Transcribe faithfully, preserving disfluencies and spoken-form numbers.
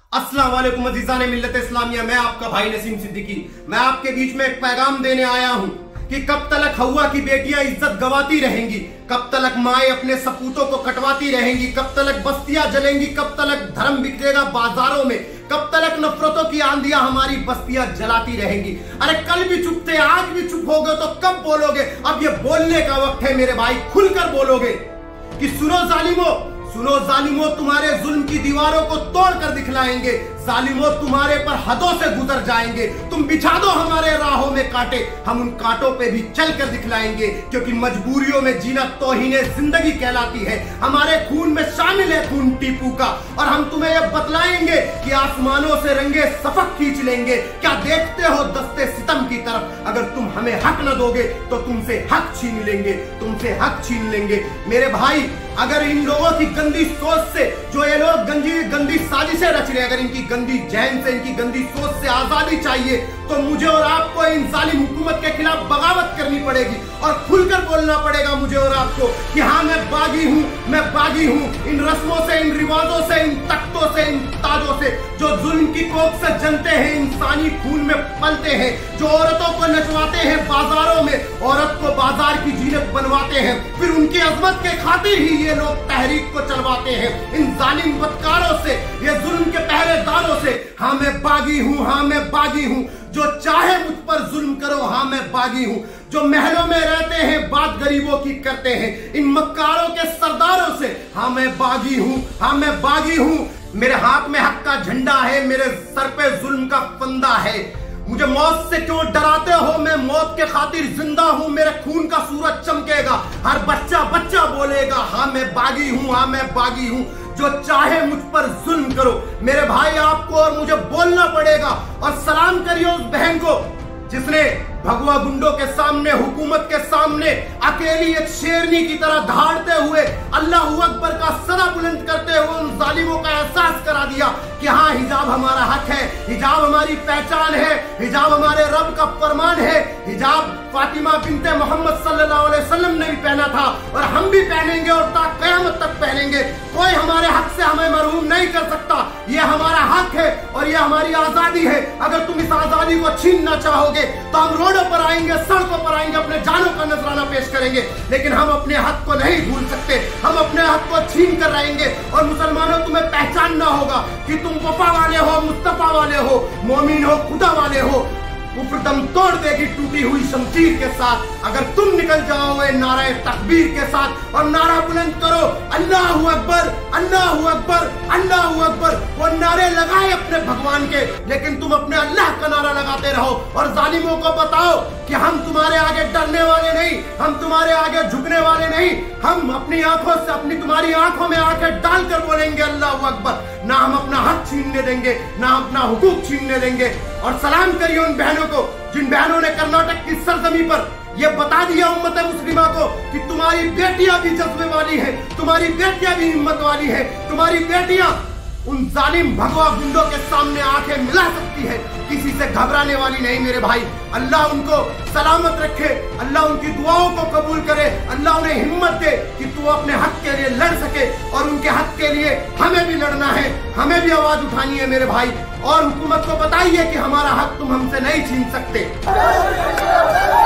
अस्सलाम वालेकुम अज़ीज़ान मिल्लत इस्लामिया। मैं आपका भाई नसीम सिद्दीकी। मैं आपके बीच में एक पैगाम देने आया हूं कि कब तक हवा की बेटियां इज्जत गवाती रहेंगी, कब तक माए अपने सपूतों को कटवाती रहेंगी, कब तक बस्तियां जलेंगी, कब तक धर्म बिखरेगा बाजारों में, कब तक नफरतों की आंधियां हमारी बस्तियां जलाती रहेंगी। अरे कल भी चुप थे, आज भी चुप हो गए, तो कब बोलोगे? अब ये बोलने का वक्त है मेरे भाई, खुलकर बोलोगे कि सुनो जालिमो, सुनो जालिमो, तुम्हारे जुल्म की दीवारों को तोड़कर दिखलाएंगे। जालिमो, तुम्हारे पर हदों से गुजर जाएंगे। तुम बिछा दो हमारे राहों में कांटे, हम उन कांटों पे भी चलकर दिखलाएंगे, क्योंकि मजबूरियों में जीना तौहीने जिंदगी कहलाती है। हमारे खून में शामिल है खून टीपू का, और हम तुम्हें यह बतलाएंगे कि आसमानों से रंगे सफक खींच लेंगे। क्या देखते हो दस्ते सितम की तरफ? अगर तुम हमें हक न दोगे तो तुमसे हक छीन लेंगे, तुमसे हक छीन लेंगे। मेरे भाई, अगर इन लोगों की गंदी सोच से, जो ये लोग गंदी गंदी साजिशें रच रहे हैं, अगर इनकी गंदी जहन से, इनकी गंदी सोच से आजादी चाहिए, तो मुझे और आपको इन जालिम हुकूमत के खिलाफ बगावत करनी पड़ेगी और खुलकर बोलना पड़ेगा मुझे और आपको कि हाँ, मैं बागी हूँ, मैं बागी हूँ। इन रस्मों से, इन रिवाजों से, इन तख्तों से, इन ताजों से जो जुल्म की कोख से जनते हैं, इंसानी खून में पलते हैं, जो औरतों को नचवाते हैं बाजारों में, औरत को बाजार की जीनत बनवाते हैं, फिर उनकी अजमत के खातिर ही ये लोग तहरीक को चलवाते हैं। इन जालिम बदकारों से, ये जुल्म के पहरेदारों से, हाँ मैं बागी हूँ, हाँ मैं बागी हूँ। जो चाहे मुझ पर जुल्म करो, हाँ मैं बागी हूँ। जो महलों में रहते हैं, बात गरीबों की करते हैं, इन मक्कारों के सरदारों से, हाँ मैं बागी हूँ, हाँ मैं बागी हूँ। मेरे हाथ में हक का झंडा है, मेरे सर पे जुल्म का फंदा है। मुझे मौत से क्यों डराते हो? मैं मौत के खातिर जिंदा हूँ, मेरे खून का सूरज चमकेगा, हर बच्चा बच्चा बोलेगा हाँ मैं बागी हूँ, हाँ मैं बागी हूँ। जो चाहे मुझ पर जुल्म करो। मेरे भाई, आपको और मुझे बोलना पड़ेगा, और सलाम करिए उस बहन को जिसने भगवा गुंडों के सामने, हुकूमत के सामने अकेली एक शेरनी की तरह धाड़ते हुए अल्लाह अकबर का सदा बुलंद करते हुए उन जालिमों का एहसास करा दिया कि हाँ, हिजाब हमारा हक है, हिजाब हमारी पहचान है, हिजाब हमारे रब का फरमान है। हिजाब फातिमा बिनते मोहम्मद सल्लल्लाहु अलैहि वसल्लम ने भी पहना था, और हम भी पहनेंगे, और ता क़यामत तक पहनेंगे। कोई हमारे हक से हमें महरूम नहीं कर सकता। ये हमारा हक है और ये हमारी आजादी है। अगर तुम इस आजादी को छीनना चाहोगे तो हम रोडों पर आएंगे, सड़कों पर आएंगे, अपने जानों का नजराना पेश करेंगे, लेकिन हम अपने हक को नहीं भूल सकते। हम अपने हक को छीन कर रहेंगे। और मुसलमानों, तुम्हें पहचानना होगा कि तुम वफा वाले हो, मुस्तफा वाले हो, मोमिन हो, खुदा वाले हो। कुफ्र दम तोड़ देगी टूटी हुई शमशीर के साथ अगर तुम निकल जाओगे नारे तकबीर के साथ, और नारा बुलंद करो अल्लाहू अकबर, अल्लाहू अकबर, अल्लाहू अकबर। वो नारे लगाए अपने भगवान के, लेकिन तुम अपने अल्लाह का नारा लगाते रहो, और जालिमों को बताओ कि हम तुम्हारे आगे डरने वाले नहीं, हम तुम्हारे आगे झुकने वाले नहीं। हम अपनी आंखों से, अपनी तुम्हारी आंखों में आंखें डालकर बोलेंगे अल्लाहू अकबर। ना हम अपना हक छीनने देंगे, ना अपना हुकूक छीनने देंगे। और सलाम करिए उन बहनों को जिन बहनों ने कर्नाटक की सरजमी पर यह बता दिया उम्मत मुस्लिमा को कि तुम्हारी बेटियां भी जज्बे वाली हैं, तुम्हारी बेटियां भी हिम्मत वाली हैं, तुम्हारी बेटियां उन जालिम भगवा गुंडों के सामने आंखें मिला सकती है, किसी से घबराने वाली नहीं। मेरे भाई, अल्लाह उनको सलामत रखे, अल्लाह उनकी दुआओं को कबूल करे, अल्लाह उन्हें हिम्मत दे कि तू अपने हक के लिए लड़ सके, और उनके हक के लिए हमें भी लड़ना है, हमें भी आवाज उठानी है मेरे भाई। और हुकूमत को बताइए कि हमारा हक तुम हमसे नहीं छीन सकते।